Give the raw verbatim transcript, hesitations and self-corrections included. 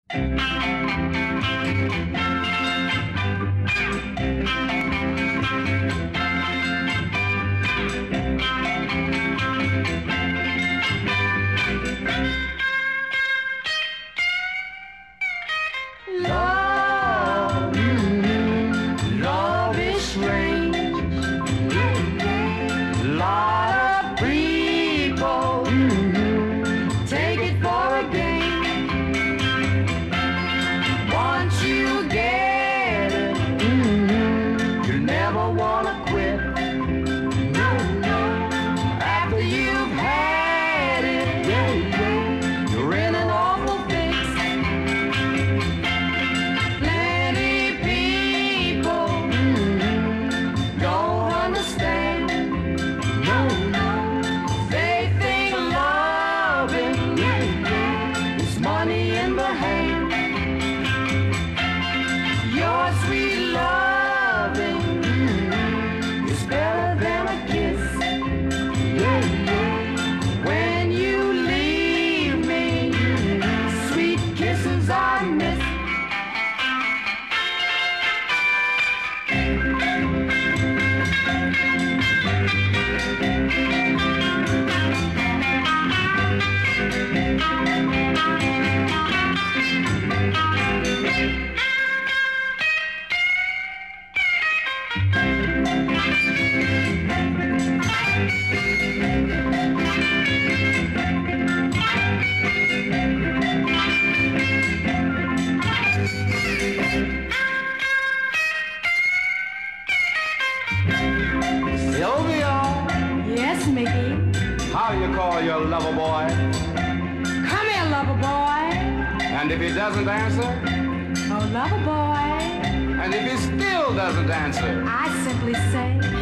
Love, mm-hmm. Love is strange. Lot of people mm-hmm. take it for a game. Once you get it, mm-hmm. you never wanna quit. No, no. After you've had it, yeah, yeah. You're in an awful fix. Plenty people mm-hmm. don't understand. No, no. They think loving yeah, yeah. is money in the hand. Your sweet loving mm-hmm. is better than a kiss. Yeah, yeah. When you leave me, mm-hmm. sweet kisses I miss. Sylvia, Yes, Mickey. how you call your lover boy? Come here, lover boy. And if he doesn't answer? Oh, lover boy. And if he still doesn't answer? I simply say,